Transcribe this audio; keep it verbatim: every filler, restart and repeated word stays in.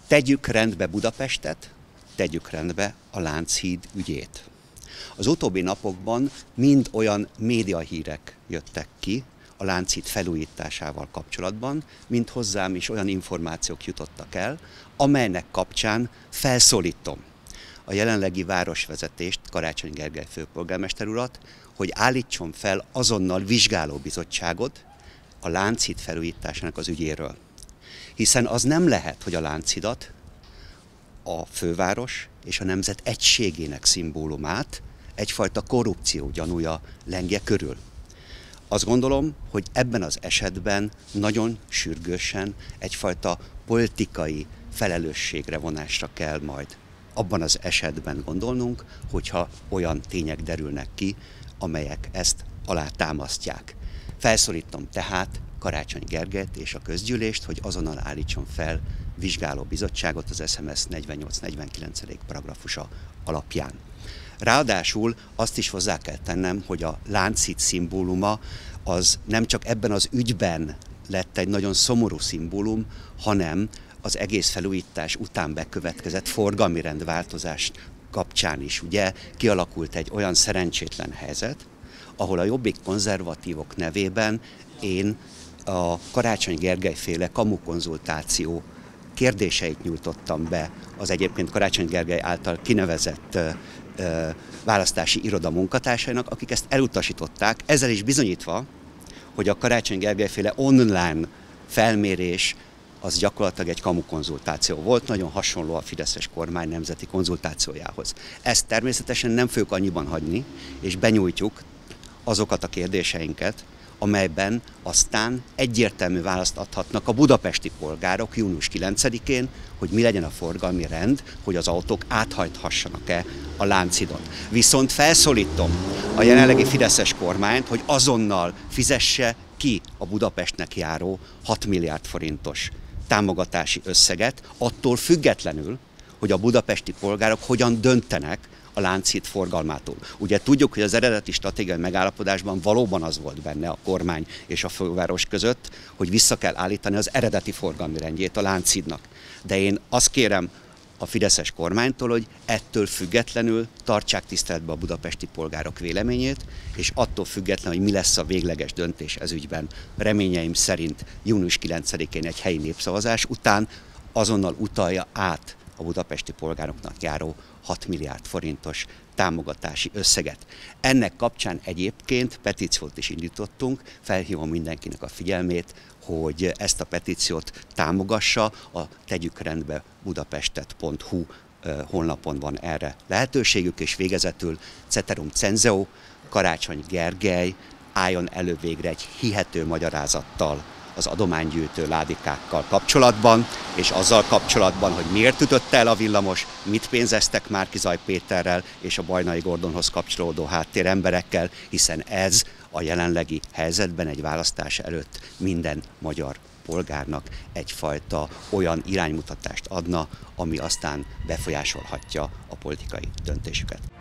Tegyük rendbe Budapestet, tegyük rendbe a Lánchíd ügyét. Az utóbbi napokban mind olyan médiahírek jöttek ki a Lánchíd felújításával kapcsolatban, mint hozzám is olyan információk jutottak el, amelynek kapcsán felszólítom a jelenlegi városvezetést, Karácsony Gergely főpolgármester urat, hogy állítson fel azonnal vizsgálóbizottságot a Lánchíd felújításának az ügyéről. Hiszen az nem lehet, hogy a Lánchidat, a főváros és a nemzet egységének szimbólumát egyfajta korrupció gyanúja lengje körül. Azt gondolom, hogy ebben az esetben nagyon sürgősen egyfajta politikai felelősségre vonásra kell majd abban az esetben gondolnunk, hogyha olyan tények derülnek ki, amelyek ezt alátámasztják. Felszólítom tehát Karácsony Gergelyt és a közgyűlést, hogy azonnal állítson fel vizsgálóbizottságot az es em es negyvennyolc negyvenkilenc paragrafusa alapján. Ráadásul azt is hozzá kell tennem, hogy a Lánchíd szimbóluma az nem csak ebben az ügyben lett egy nagyon szomorú szimbólum, hanem az egész felújítás után bekövetkezett forgalmi rendváltozás kapcsán is ugye kialakult egy olyan szerencsétlen helyzet, ahol a Jobbik konzervatívok nevében én a Karácsony Gergely féle kamukonzultáció kérdéseit nyújtottam be az egyébként Karácsony Gergely által kinevezett ö, ö, választási iroda munkatársainak, akik ezt elutasították, ezzel is bizonyítva, hogy a Karácsony Gergely féle online felmérés az gyakorlatilag egy kamukonzultáció volt, nagyon hasonló a fideszes kormány nemzeti konzultációjához. Ezt természetesen nem fogjuk annyiban hagyni, és benyújtjuk azokat a kérdéseinket, amelyben aztán egyértelmű választ adhatnak a budapesti polgárok június kilencedikén, hogy mi legyen a forgalmi rend, hogy az autók áthajthassanak-e a Lánchidon. Viszont felszólítom a jelenlegi fideszes kormányt, hogy azonnal fizesse ki a Budapestnek járó hat milliárd forintos támogatási összeget, attól függetlenül, hogy a budapesti polgárok hogyan döntenek a Lánchíd forgalmától. Ugye tudjuk, hogy az eredeti stratégiai megállapodásban valóban az volt benne a kormány és a főváros között, hogy vissza kell állítani az eredeti forgalmi rendjét a Lánchídnak. De én azt kérem a fideszes kormánytól, hogy ettől függetlenül tartsák tiszteletbe a budapesti polgárok véleményét, és attól függetlenül, hogy mi lesz a végleges döntés ez ügyben. Reményeim szerint június kilencedikén egy helyi népszavazás után azonnal utalja át a budapesti polgároknak járó hat milliárd forintos támogatási összeget. Ennek kapcsán egyébként petíciót is indítottunk, felhívom mindenkinek a figyelmét, hogy ezt a petíciót támogassa, a tegyük rendbe budapestet pont hu honlapon van erre lehetőségük, és végezetül ceterum censeo, Karácsony Gergely álljon elő végre egy hihető magyarázattal az adománygyűjtő ládikákkal kapcsolatban, és azzal kapcsolatban, hogy miért ütötte el a villamos, mit pénzeztek Márki-Zay Péterrel és a Bajnai Gordonhoz kapcsolódó háttéremberekkel, hiszen ez a jelenlegi helyzetben egy választás előtt minden magyar polgárnak egyfajta olyan iránymutatást adna, ami aztán befolyásolhatja a politikai döntésüket.